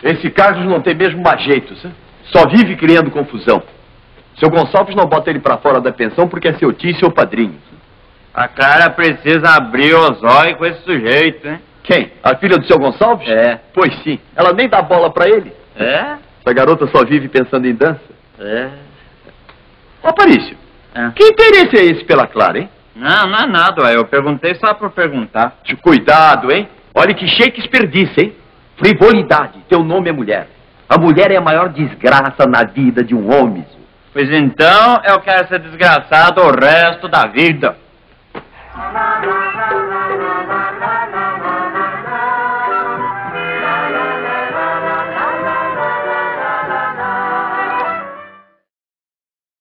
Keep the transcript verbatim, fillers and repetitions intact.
Esse Carlos não tem mesmo mais jeito, sabe? Só vive criando confusão. Seu Gonçalves não bota ele pra fora da pensão porque é seu tio e seu padrinho. A Clara precisa abrir os olhos com esse sujeito, hein? Quem? A filha do seu Gonçalves? É. Pois sim. Ela nem dá bola pra ele. É? Essa garota só vive pensando em dança. É. Ô, Aparício, é. Que interesse é esse pela Clara, hein? Não, não é nada, ué. Eu perguntei só por perguntar. Cuidado, hein? Olha que Shakespeare disse, hein? Frivolidade, teu nome é mulher. A mulher é a maior desgraça na vida de um homem. Pois então, eu quero ser desgraçado o resto da vida.